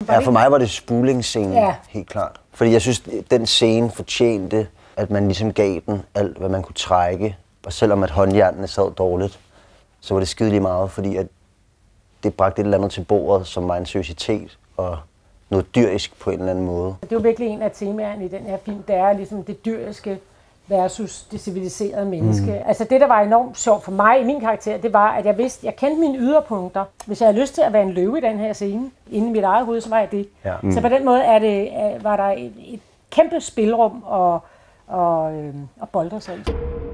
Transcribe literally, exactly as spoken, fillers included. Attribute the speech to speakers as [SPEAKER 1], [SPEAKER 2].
[SPEAKER 1] Ja, for mig var det spulingsscenen,
[SPEAKER 2] ja.
[SPEAKER 1] helt klart. Fordi jeg synes, den scene fortjente, at man ligesom gav den alt, hvad man kunne trække. Og selvom at håndjernene sad dårligt, så var det skide lige meget, fordi at det bragte et eller andet til bordet, som var en seriøsitet og noget dyrisk på en eller anden måde.
[SPEAKER 2] Det er jo virkelig en af temaerne i den her film, det er ligesom det dyriske versus det civiliserede menneske. Mm. Altså det, der var enormt sjovt for mig i min karakter, det var, at jeg vidste, jeg kendte mine yderpunkter. Hvis jeg havde lyst til at være en løve i den her scene, inden i mit eget hoved, så var jeg det.
[SPEAKER 1] Ja. Mm.
[SPEAKER 2] Så på den måde er det, var der et, et kæmpe spilrum og, og, øh, og boldre sig.